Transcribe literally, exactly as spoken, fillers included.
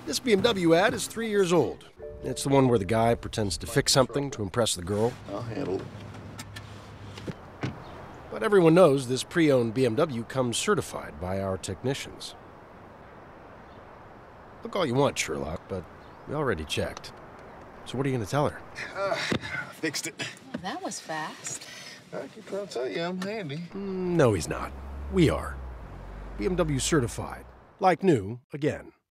This B M W ad is three years old. It's the one where the guy pretends to fix something to impress the girl. I'll handle it. But everyone knows this pre-owned B M W comes certified by our technicians. Look all you want, Sherlock, but we already checked. So what are you going to tell her? Uh, fixed it. Well, that was fast. I keep trying to tell you I'm handy. Mm, no, he's not. We are. B M W certified. Like new, again.